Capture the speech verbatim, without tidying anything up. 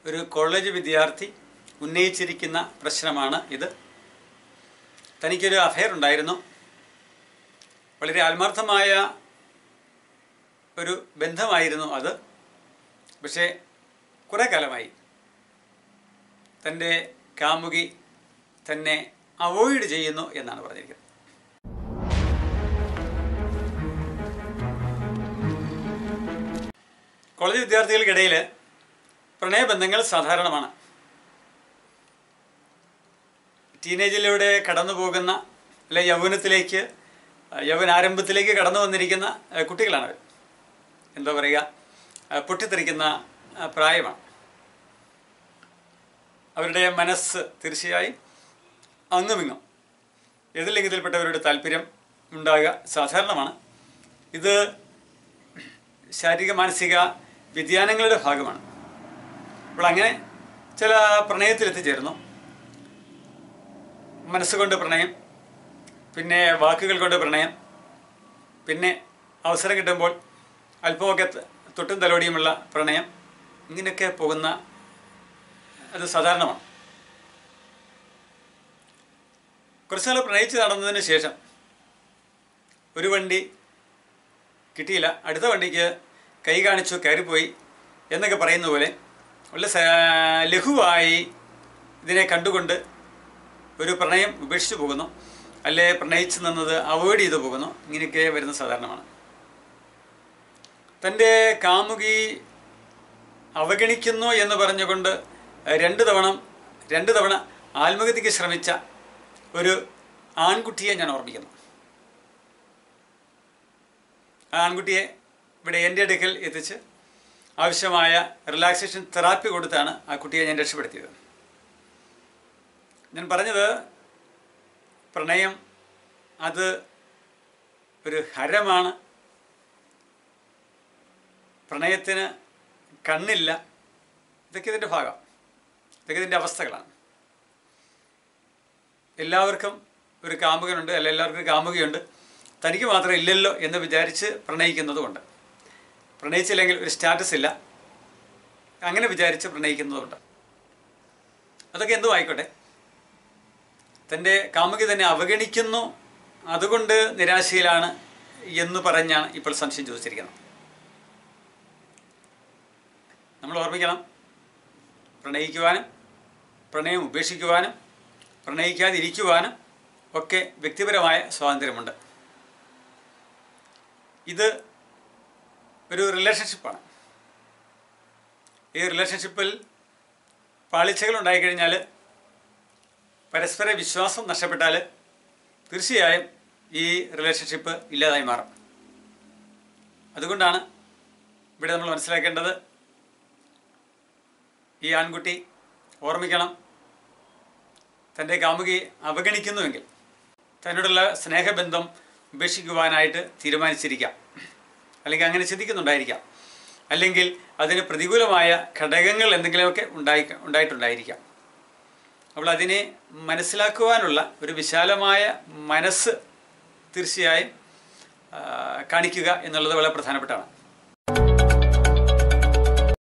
ഒരു കോളേജ് വിദ്യാർത്ഥി ഉന്നയിച്ചിരിക്കുന്ന പ്രശ്നമാണ് ഇത്. തനിക്കൊരു അഫെയർ ഉണ്ടായിരുന്നു. വളരെ ആത്മാർത്ഥമായ ഒരു ബന്ധമായിരുന്നു അത്. പക്ഷേ കുറേ കാലമായി തൻ്റെ കാമുകി തന്നെ അവോയ്ഡ് ചെയ്യുന്നു എന്നാണ് പറഞ്ഞിരിക്കുന്നത്. കോളേജ് വിദ്യാർത്ഥികൾക്കിടയിൽ പ്രണയബന്ധങ്ങൾ സാധാരണമാണ്. ടീനേജിലൂടെ കടന്നു പോകുന്ന അല്ലെ യൗവനത്തിലേക്ക് യൗവനാരംഭത്തിലേക്ക് കടന്നു വന്നിരിക്കുന്ന കുട്ടികളാണ്. എന്താ പറയുക, പൊട്ടിത്തെറിക്കുന്ന പ്രായമാണ്. അവരുടെ മനസ്സ് തീർച്ചയായും അങ്ങുമിങ്ങും എതിർലിംഗത്തിൽപ്പെട്ടവരുടെ താല്പര്യം ഉണ്ടാകുക സാധാരണമാണ്. ഇത് ശാരീരിക മാനസിക വ്യതിയാനങ്ങളുടെ ഭാഗമാണ്. അപ്പോൾ അങ്ങനെ ചില പ്രണയത്തിലെത്തിച്ചേർന്നു. മനസ്സുകൊണ്ട് പ്രണയം, പിന്നെ വാക്കുകൾ കൊണ്ട് പ്രണയം, പിന്നെ അവസരം കിട്ടുമ്പോൾ അല്പമൊക്കെ തൊട്ടും തലോടിയുമുള്ള പ്രണയം, ഇങ്ങനെയൊക്കെ പോകുന്ന അത് സാധാരണമാണ്. കുറച്ചുനാൾ പ്രണയിച്ച് നടന്നതിന് ശേഷം ഒരു വണ്ടി കിട്ടിയില്ല, അടുത്ത വണ്ടിക്ക് കൈ കാണിച്ചു കയറിപ്പോയി എന്നൊക്കെ പറയുന്ന പോലെ വളരെ ലഘുവായി ഇതിനെ കണ്ടുകൊണ്ട് ഒരു പ്രണയം ഉപേക്ഷിച്ചു പോകുന്നു, അല്ലെ പ്രണയിച്ച് നിന്നത് അവോയ്ഡ് ചെയ്തു പോകുന്നു. ഇങ്ങനെയൊക്കെ വരുന്ന സാധാരണമാണ്. തൻ്റെ കാമുകി അവഗണിക്കുന്നു എന്ന് പറഞ്ഞുകൊണ്ട് രണ്ട് തവണ രണ്ട് തവണ ആത്മഹത്യക്ക് ശ്രമിച്ച ഒരു ആൺകുട്ടിയെ ഞാൻ ഓർമ്മിക്കുന്നു. ആ ആൺകുട്ടിയെ ഇവിടെ എൻ്റെ അടുക്കൽ എത്തിച്ച് ആവശ്യമായ റിലാക്സേഷൻ തെറാപ്പി കൊടുത്താണ് ആ കുട്ടിയെ ഞാൻ രക്ഷപ്പെടുത്തിയത്. ഞാൻ പറഞ്ഞത്, പ്രണയം അത് ഒരു ഹരമാണ്. പ്രണയത്തിന് കണ്ണില്ല. ഇതൊക്കെ ഇതിൻ്റെ ഭാഗം, ഇതൊക്കെ ഇതിൻ്റെ അവസ്ഥകളാണ്. എല്ലാവർക്കും ഒരു കാമുകനുണ്ട്, അല്ല എല്ലാവർക്കും ഒരു കാമുകയുണ്ട്, തനിക്ക് മാത്രം ഇല്ലല്ലോ എന്ന് വിചാരിച്ച് പ്രണയിക്കുന്നതുകൊണ്ട്, പ്രണയിച്ചില്ലെങ്കിൽ ഒരു സ്റ്റാറ്റസ് ഇല്ല അങ്ങനെ വിചാരിച്ച് പ്രണയിക്കുന്നതുകൊണ്ട്. അതൊക്കെ എന്തും ആയിക്കോട്ടെ, തൻ്റെ കാമുകി തന്നെ അവഗണിക്കുന്നു, അതുകൊണ്ട് നിരാശയിലാണ് എന്ന് പറഞ്ഞാണ് ഇപ്പോൾ സംശയം ചോദിച്ചിരിക്കുന്നത്. നമ്മൾ ഓർമ്മിക്കണം, പ്രണയിക്കുവാനും പ്രണയം ഉപേക്ഷിക്കുവാനും പ്രണയിക്കാതിരിക്കുവാനും ഒക്കെ വ്യക്തിപരമായ സ്വാതന്ത്ര്യമുണ്ട്. ഇത് ഒരു റിലേഷൻഷിപ്പാണ്. ഈ റിലേഷൻഷിപ്പിൽ പാളിച്ചകൾ ഉണ്ടായിക്കഴിഞ്ഞാൽ, പരസ്പര വിശ്വാസം നഷ്ടപ്പെട്ടാൽ തീർച്ചയായും ഈ റിലേഷൻഷിപ്പ് ഇല്ലാതായി മാറും. അതുകൊണ്ടാണ് ഇവിടെ നമ്മൾ മനസ്സിലാക്കേണ്ടത്, ഈ ആൺകുട്ടി ഓർമ്മിക്കണം, തൻ്റെ കാമുകി അവഗണിക്കുന്നുവെങ്കിൽ തന്നോടുള്ള സ്നേഹബന്ധം ഉപേക്ഷിക്കുവാനായിട്ട് തീരുമാനിച്ചിരിക്കാം, അല്ലെങ്കിൽ അങ്ങനെ ചിന്തിക്കുന്നുണ്ടായിരിക്കാം, അല്ലെങ്കിൽ അതിന് പ്രതികൂലമായ ഘടകങ്ങൾ എന്തെങ്കിലുമൊക്കെ ഉണ്ടായി ഉണ്ടായിട്ടുണ്ടായിരിക്കാം. അപ്പോൾ അതിനെ മനസ്സിലാക്കുവാനുള്ള ഒരു വിശാലമായ മനസ്സ് തീർച്ചയായും കാണിക്കുക എന്നുള്ളത് വളരെ പ്രധാനപ്പെട്ടാണ്.